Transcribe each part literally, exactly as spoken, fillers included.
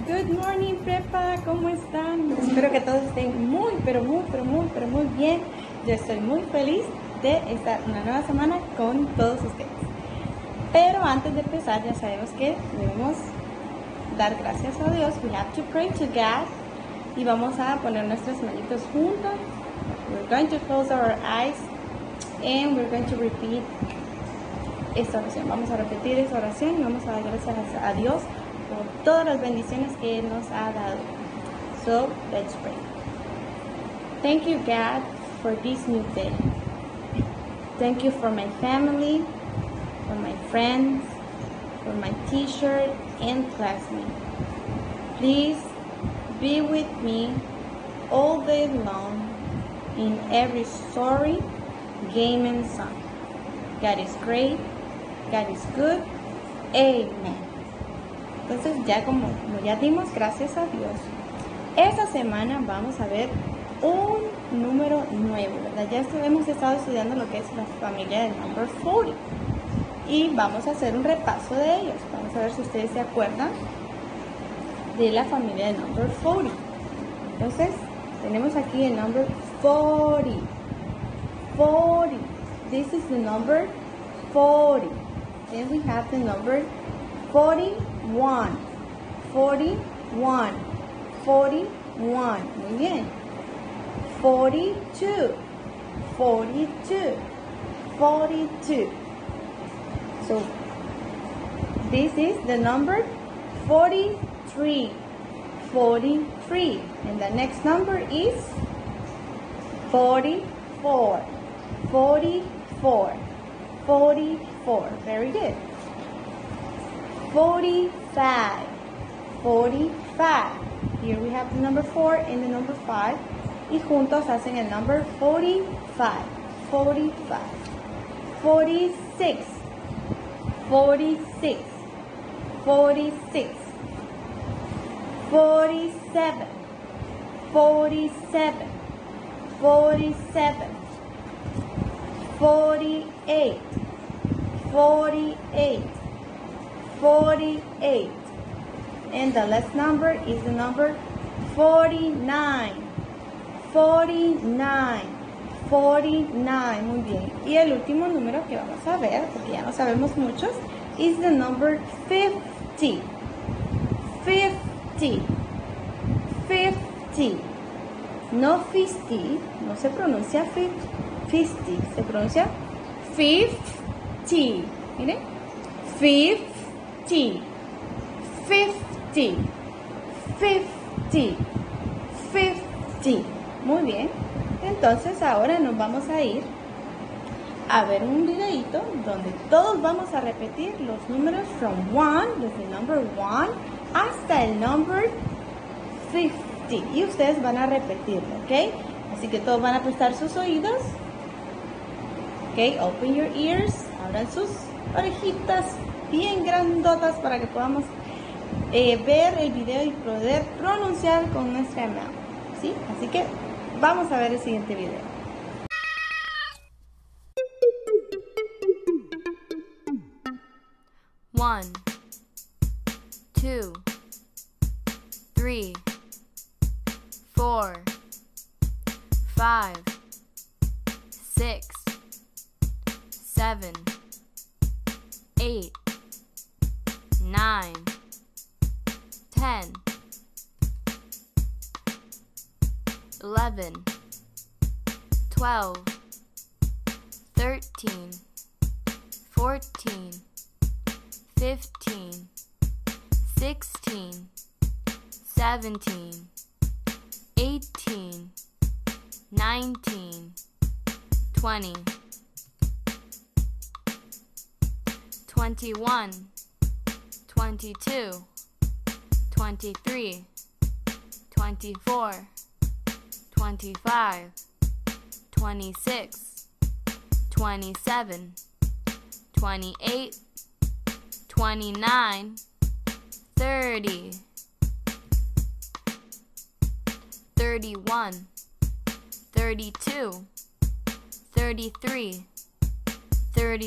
Good morning, Prepa, ¿cómo están? Espero que todos estén muy, pero muy, pero muy, pero muy bien. Yo estoy muy feliz de estar una nueva semana con todos ustedes. Pero antes de empezar, ya sabemos que debemos dar gracias a Dios. We have to pray to God. Y vamos a poner nuestras manitos juntas. We're going to close our eyes and we're going to repeat esta oración. Vamos a repetir esta oración y vamos a dar gracias a Dios por todas las bendiciones que Él nos ha dado. So, let's pray. Thank you, God, for this new day. Thank you for my family, for my friends, for my teacher and classmates. Please be with me all day long in every story, game, and song. God is great. God is good. Amen. Entonces ya como, como ya dimos gracias a Dios, esta semana vamos a ver un número nuevo, ¿verdad? Ya hemos estado estudiando lo que es la familia del number cuarenta y vamos a hacer un repaso de ellos. Vamos a ver si ustedes se acuerdan de la familia del number cuarenta. Entonces tenemos aquí el number cuarenta. cuarenta. This is the number forty. Then we have the number forty-one. forty-one. forty-one. Muy bien. forty-two. forty-two. forty-two. So this is the number forty-three. forty-three. And the next number is forty-four. forty-four. forty-four. Very good. forty-five. forty-five. Here we have the number four and the number five. Y juntos hacen el number forty-five. forty-five. forty-six. forty-six. forty-six. forty-seven. forty-seven. forty-seven. forty-eight. forty-eight. forty-eight. And the last number is the number forty-nine. forty-nine. forty-nine. Muy bien. Y el último número que vamos a ver, porque ya no sabemos muchos, is the number fifty. fifty. fifty. No fifty, no se pronuncia fifty, se pronuncia fifty. Miren, fifty. fifty. fifty. fifty. Muy bien. Entonces ahora nos vamos a ir a ver un videito donde todos vamos a repetir los números from one, desde el number one hasta el number fifty. Y ustedes van a repetirlo, ¿ok? Así que todos van a prestar sus oídos. Ok, open your ears. Abran sus orejitas bien grandotas para que podamos eh, ver el video y poder pronunciar con nuestra mano, ¿sí? Así que vamos a ver el siguiente video. One, two, three, four, five, six, seven, eight, nine, ten, eleven, twelve, thirteen, fourteen, fifteen, sixteen, seventeen, eighteen, nineteen, twenty, twenty-one, twenty-two, twenty-three, twenty-four, twenty-five, twenty-six, twenty-seven, twenty-eight, twenty-nine, thirty, thirty-one, thirty-two, thirty-three,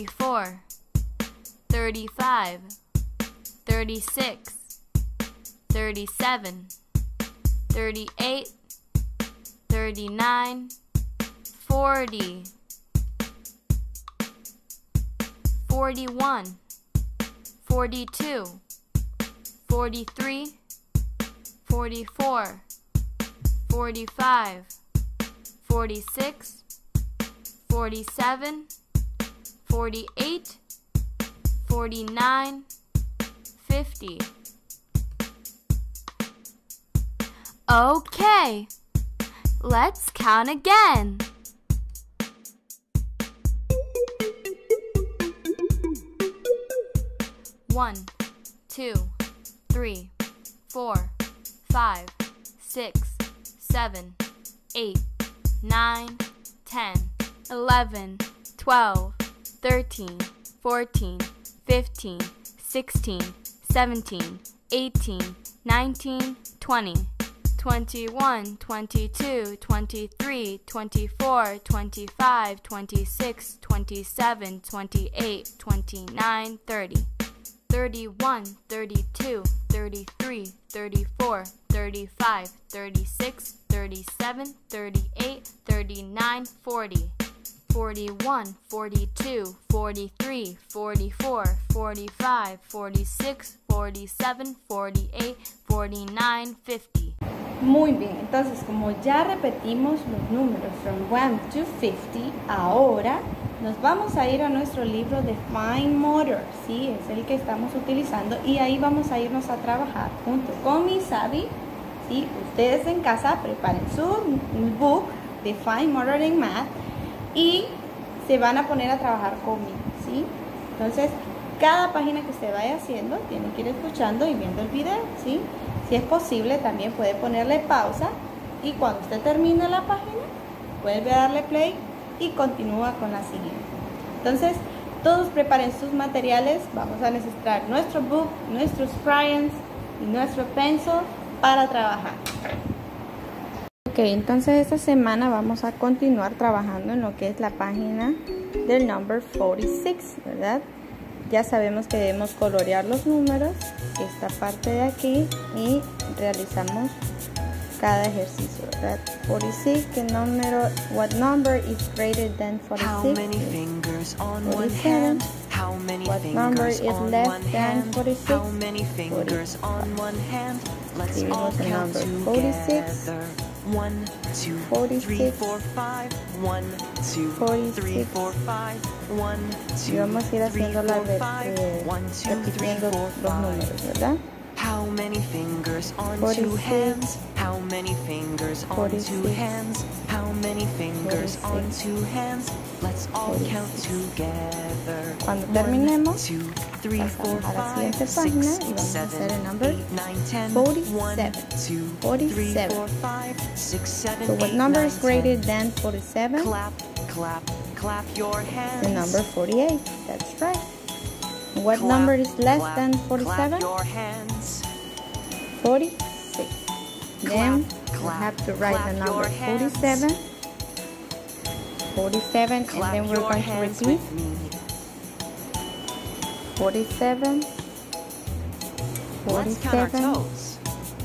thirty-four, thirty-five, thirty-six, thirty-seven, thirty-eight, thirty-nine, forty, forty-one, forty-two, forty-three, forty-four, forty-five, forty-six, forty-seven, forty-eight, forty-nine, fifty. Okay, let's count again. One, two, three, four, five, six, seven, eight, nine, ten, eleven, twelve, thirteen, fourteen, fifteen, sixteen, seventeen, eighteen, nineteen, twenty, twenty-one, twenty-two, twenty-three, twenty-four, twenty-five, twenty-six, twenty-seven, twenty-eight, twenty-nine, thirty, thirty-one, thirty-two, thirty-three, thirty-four, thirty-five, thirty-six, thirty-seven, thirty-eight, thirty-nine, forty, forty-one, forty-two, forty-three, forty-four, forty-five, forty-six, forty-seven, forty-eight, forty-nine, fifty. Muy bien, entonces como ya repetimos los números from one to fifty, ahora nos vamos a ir a nuestro libro de Fine Motor, ¿sí? Es el que estamos utilizando y ahí vamos a irnos a trabajar junto con Misabi, ¿sí? Ustedes en casa preparen su book de Fine Motor en Math y se van a poner a trabajar conmigo, ¿sí? Entonces, cada página que usted vaya haciendo, tiene que ir escuchando y viendo el video, ¿sí? Si es posible, también puede ponerle pausa y cuando usted termine la página, vuelve a darle play y continúa con la siguiente. Entonces, todos preparen sus materiales. Vamos a necesitar nuestro book, nuestros crayons y nuestro pencil para trabajar. Ok, entonces esta semana vamos a continuar trabajando en lo que es la página del number cuarenta y seis, ¿verdad? Ya sabemos que debemos colorear los números, esta parte de aquí, y realizamos cada ejercicio, ¿verdad? cuarenta y seis, ¿qué número? What number is greater than forty-six? How many fingers on one forty-seven. hand? How many What number fingers is on less one than hand? forty-six? How many fingers on one hand? Let's all Escribimos el count number forty-six. together. One, two, forty-six. three, four, five. One, two, forty-six. three, four, five. One, Y two, vamos a ir three, haciendo la four, ver- five. eh, One, two, three, repitiendo four, los five. números, ¿verdad? How many fingers on two forty-six. hands? How many fingers on two forty-six. hands? How many fingers on forty-six. two hands? Let's all count forty-six. together. Cuando One, terminemos, two, three, four, pasamos a la five, siguiente six, página y vamos a seven, hacer el number eight, nine, ten. forty-seven. One, two, three, forty-seven. four, five, six, seven, So what eight, number nine, is greater ten. than forty-seven? Clap, clap, clap your hands. The number forty-eight. That's right. What Clap, number is less clap, than clap forty-seven? your hands. forty-six. Then we clap, have to write clap the your number hands. forty-seven. forty-seven, and Clap then we're your going to hands repeat. with me. forty-seven. Let's count our forty-seven. toes.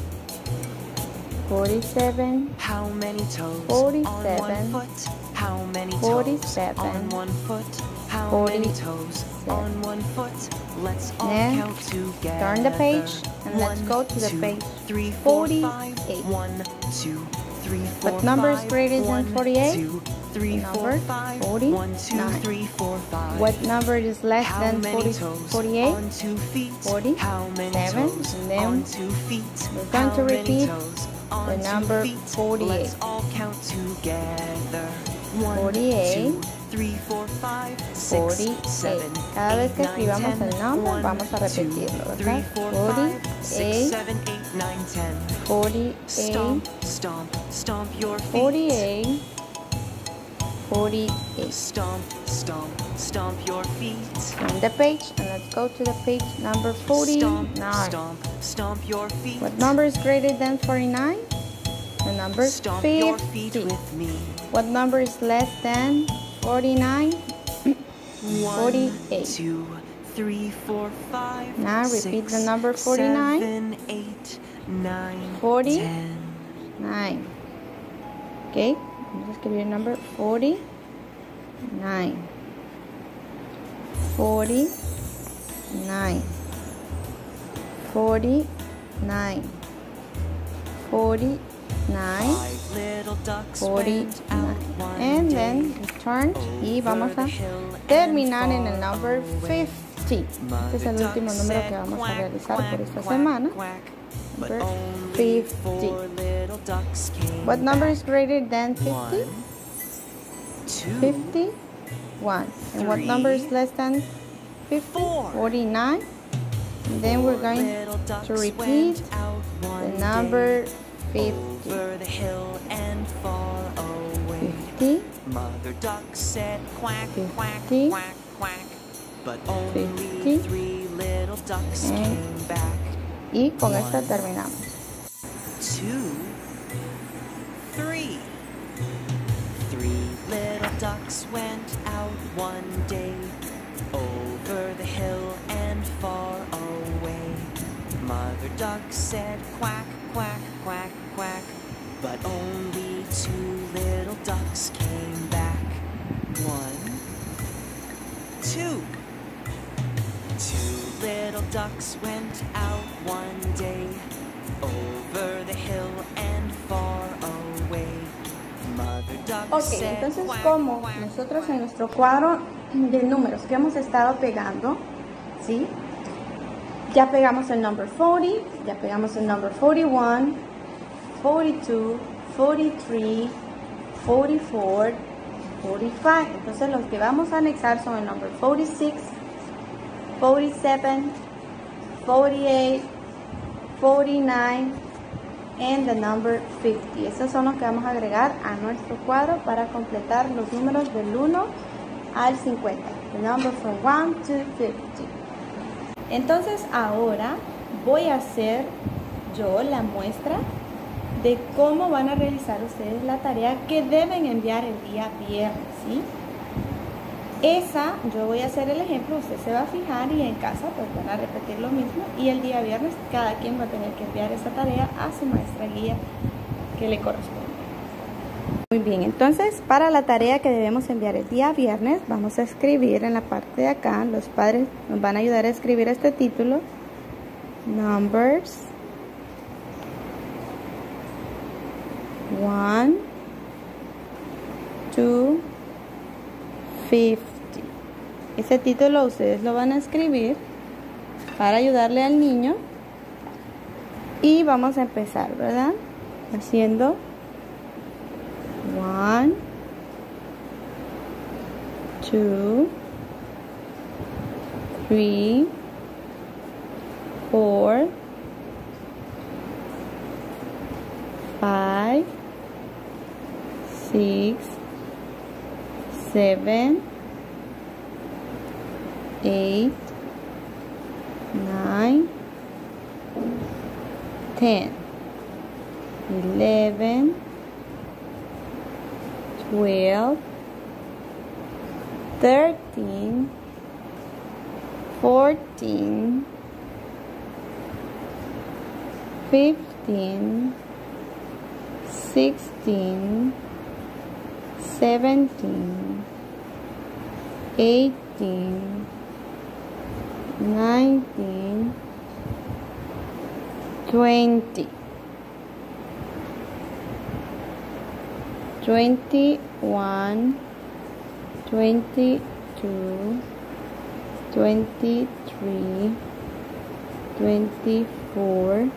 forty-seven. How many toes forty-seven. on one foot? How many toes forty-seven. on one foot? How forty-seven. many toes on one foot? Let's all Next, count together. turn the page and let's One, go to the two, page three, four, five. forty-eight. One, two, three, four, What number is five. greater than One, forty-eight? two, three, The four, number five. forty-nine. One, two, three, four, five. What number is less How than many forty, toes forty-eight? on two feet? forty, How many seven, toes and then on two feet? we're going How to many repeat toes on the two number feet? forty-eight. Let's all count together. One, forty-eight. two, three, four, five, six, forty-eight. seven, Cada vez eight, que nine, escribamos ten. el number, One, vamos a two, repetirlo, ¿verdad? three, four, five, six, forty-eight. seven, eight, nine, ten. forty-eight. Stomp, stomp, stomp your feet. forty-eight. forty-eight. Stomp, stomp, stomp your feet. Turn the page and let's go to the page number forty-nine. Stomp, stomp, stomp your feet. What number is greater than forty-nine? The number Stomp your feet fifty. with me. What number is less than forty-nine? One, forty-eight. two, three, four, five. Now repeat six, the number forty-nine. seven, eight, nine, forty, ten. nine. Ok, vamos a escribir el number forty-nine. forty-nine. forty-nine. forty-nine. Five little ducks went out forty-nine. one And day then return y vamos a terminar en el number fifty. Este es el último número que vamos a realizar por esta semana. Number fifty. What number is greater than fifty? fifty-one. And what number is less than fifty? forty-nine. And then we're going to repeat the number fifty. Over the hill and far away. fifty. Mother duck said quack, quack, fifty. quack, quack. But only fifty. three little ducks And came back. Y con esta terminamos. Two, three. Three little ducks went out one day over the hill and far away. Mother duck said quack, quack, quack, quack. But only two little ducks came back. One, two. Two little ducks went out one day over the hill and far away. Mother duck Ok, said entonces quack, como quack, nosotros quack. en nuestro cuadro de números que hemos estado pegando, ¿sí? Ya pegamos el number forty, ya pegamos el number forty-one, forty-two, forty-three, forty-four, forty-five. Entonces los que vamos a anexar son el number forty-six, forty-seven, forty-eight, forty-nine and the number fifty. Esos son los que vamos a agregar a nuestro cuadro para completar los números del uno al cincuenta. The number from one to fifty. Entonces ahora voy a hacer yo la muestra de cómo van a realizar ustedes la tarea que deben enviar el día viernes, ¿sí? Esa, yo voy a hacer el ejemplo, usted se va a fijar y en casa pues van a repetir lo mismo y el día viernes cada quien va a tener que enviar esa tarea a su maestra guía que le corresponde. Muy bien, entonces para la tarea que debemos enviar el día viernes vamos a escribir en la parte de acá, los padres nos van a ayudar a escribir este título, Numbers one to fifty. Ese título ustedes lo van a escribir para ayudarle al niño y vamos a empezar, ¿verdad? Haciendo one, two, three, four, five, six, seven, eight, nine, ten, eleven, twelve, thirteen, fourteen, fifteen, sixteen, seventeen, eighteen, nineteen, twenty, twenty-one, twenty-two, twenty-three, twenty-four,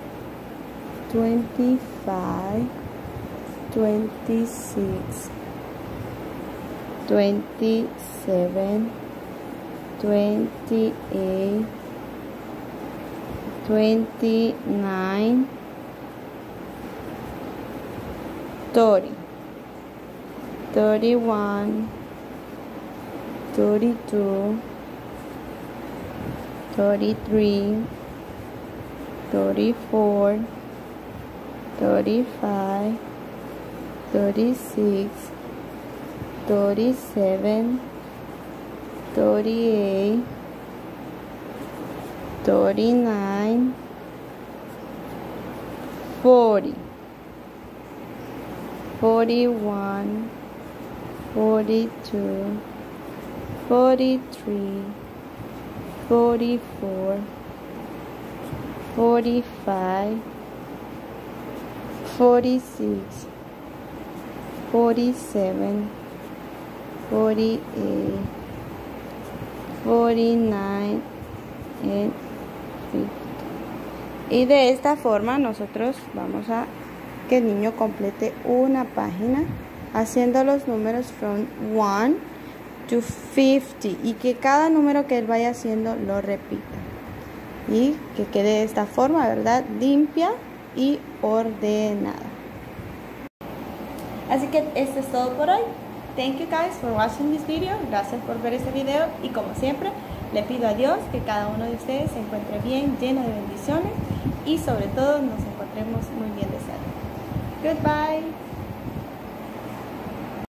twenty-five, twenty-six, twenty-seven, twenty-eight, twenty-nine, thirty, thirty-one, thirty-two, thirty-three, thirty-four, thirty-five, thirty-six, thirty-seven, thirty-eight, thirty-nine, forty, forty-one, forty-two, forty-three, forty-four, forty-five, forty-six, forty-seven, forty-eight, forty-nine and fifty. Y de esta forma nosotros vamos a que el niño complete una página haciendo los números from one to fifty y que cada número que él vaya haciendo lo repita y que quede de esta forma, ¿verdad? Limpia y ordenada. Así que esto es todo por hoy. Thank you guys for watching this video. Gracias por ver este video y como siempre le pido a Dios que cada uno de ustedes se encuentre bien, lleno de bendiciones y sobre todo nos encontremos muy bien de salud. Goodbye.